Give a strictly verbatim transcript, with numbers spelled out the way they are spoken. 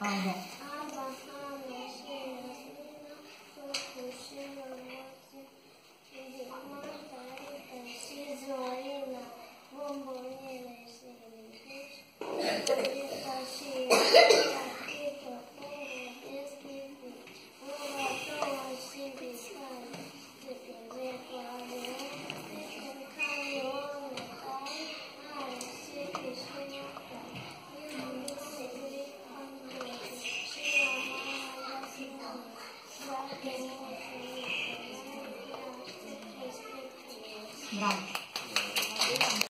Aba. Aba, Hana, Shina, Sina, Fukushima, Mochi, Marta, Rita, Shizuoina, Bombonina, Shina, Rita, Shina, Rita, Foro, Descripi, Ora, Toma, Shibi, Sai, Shibi, Repo, Avion, Shibi, Cayon, Kai, Ai, Shibi, Shina, Bravo.